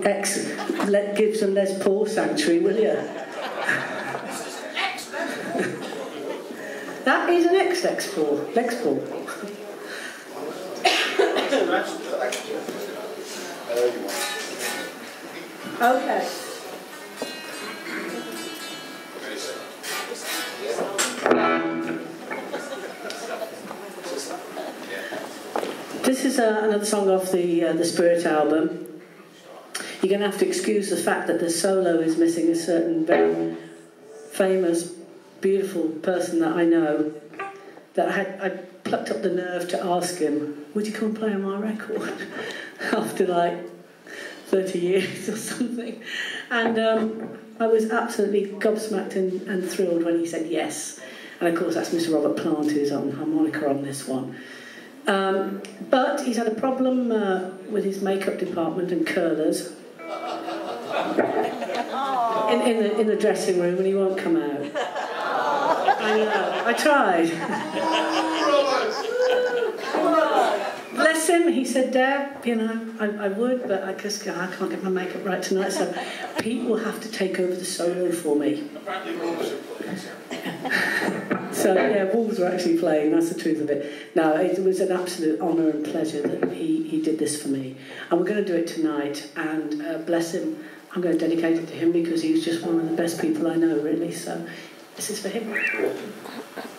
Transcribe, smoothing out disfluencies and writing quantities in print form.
Gibbs and Les Paul Sanctuary, will you? That is an Lex Paul. Okay. This is another song off the Spirit album. You're going to have to excuse the fact that the solo is missing a certain very famous, beautiful person that I know, that I plucked up the nerve to ask him, would you come and play on my record? After like 30 years or something. And I was absolutely gobsmacked and thrilled when he said yes. And of course that's Mr. Robert Plant, who's on harmonica on this one. But he's had a problem with his makeup department and curlers in the dressing room, and he won't come out. I know. I tried. Bless him. He said, Deb, you know, I would, but I can't get my makeup right tonight, so Pete will have to take over the solo for me. So, yeah, Wolves were actually playing, that's the truth of it. No, it was an absolute honour and pleasure that he did this for me. And we're going to do it tonight, and bless him, I'm going to dedicate it to him because he's just one of the best people I know, really. So, this is for him.